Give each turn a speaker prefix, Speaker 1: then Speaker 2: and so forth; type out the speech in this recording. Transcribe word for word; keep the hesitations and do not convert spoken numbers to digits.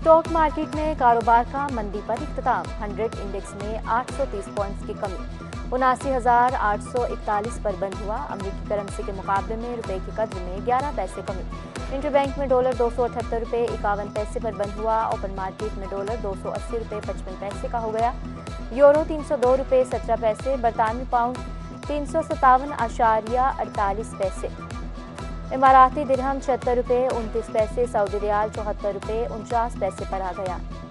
Speaker 1: Stock market में कारोबार का मंदी पर इख्तिताम। हंड्रेड इंडेक्स में आठ सौ तीस पॉइंट्स की कमी, उनासी हजार आठ सौ इकतालीस पर बंद हुआ। अमरीकी करेंसी के मुकाबले में रुपए की कद्र में ग्यारह पैसे कमी। इंटरबैंक में डॉलर दो सौ अठहत्तर रुपये इक्यावन पैसे पर बंद हुआ। ओपन मार्केट में डॉलर दो सौ अस्सी रुपये पचपन पैसे का हो गया। यूरो तीन सौ दो रुपये सत्रह पैसे, बरतानवी पाउंड तीन सौ सत्तावन आशारिया अड़तालीस पैसे, इमाराती दिरहम छिहत्तर रुपये उनतीस पैसे, सऊदी रियाल चौहत्तर रुपये उनचास पैसे पर आ गया।